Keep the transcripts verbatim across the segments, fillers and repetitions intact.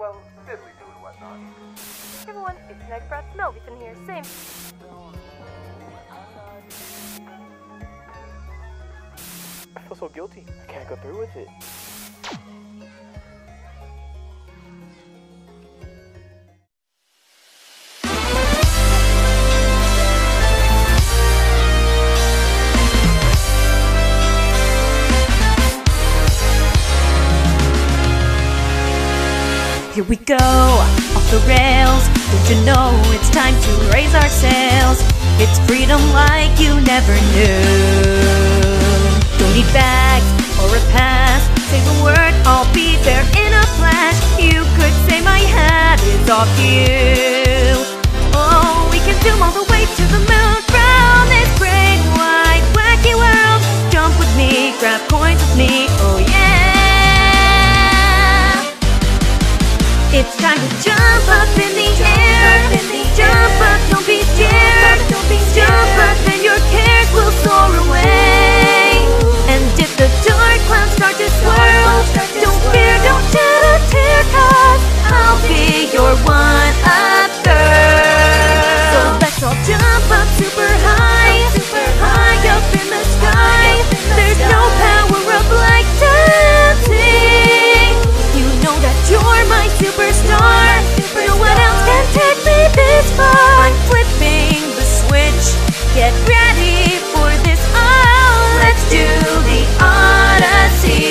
well, diddly do and whatnot. Hey everyone, it's Neck Brat Melodies in here, same. I feel so guilty. I can't go through with it. Here we go, off the rails. Don't you know it's time to raise our sails? It's freedom like you never knew. Don't need bags or a pass. Say the word, I'll be there in a flash. You could say my hat is off to you. Oh, we can zoom all the way to the moon from this great wide wacky world. Jump with me, grab coins with me, oh yeah. It's time to jump up in the air. Jump up, don't be scared. Jump up and your cares will soar away. And if the dark clouds start to swirl, don't fear, don't shed a tear, 'cause I'll be your one-up girl. So let's all jump up super high, high up in the sky. There's no power of like dancing. You know that you're my superstar. No one else can take me this far. I'm flipping the switch. Get ready for this. Oh, let's do the Odyssey.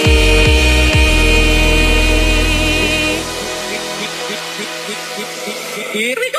Here we go.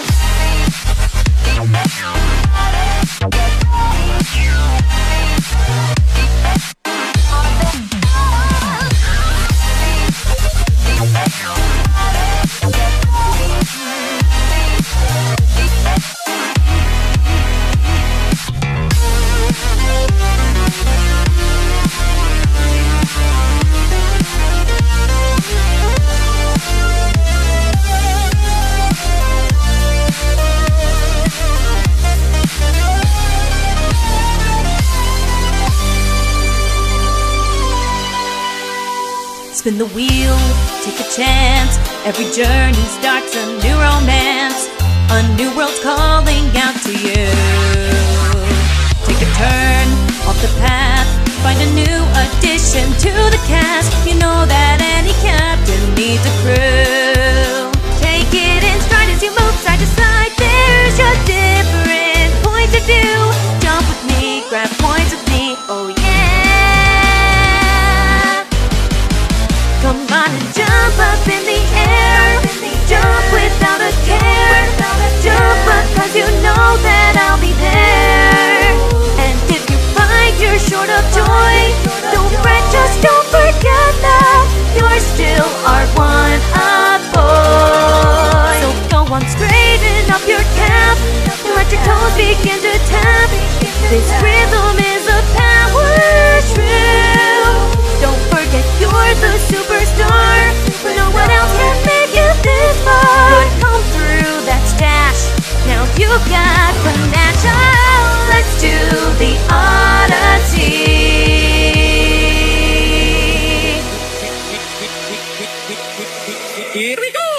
Spin the wheel, take a chance. Every journey starts a new romance. A new world's calling out to you. Take a turn off the path. Find a new addition to the cast. You know that any captain needs a crew. Take it in stride as you move side to side. There's a different point of view. Jump with me, grab points with me, oh yeah. Come on and jump up in the air. Jump without a care. Jump up 'cause you know that I'll be there. And if you find you're short of joy, don't fret, just don't forget that you're still our one-up boy. So go on, straighten up your cap. Let your toes begin to tap. This rhythm is a power true. Don't forget you're the superstar. No one else can make it this far. Good, come through that stash. Now you got panache. Oh, let's do the Odyssey. Here we go.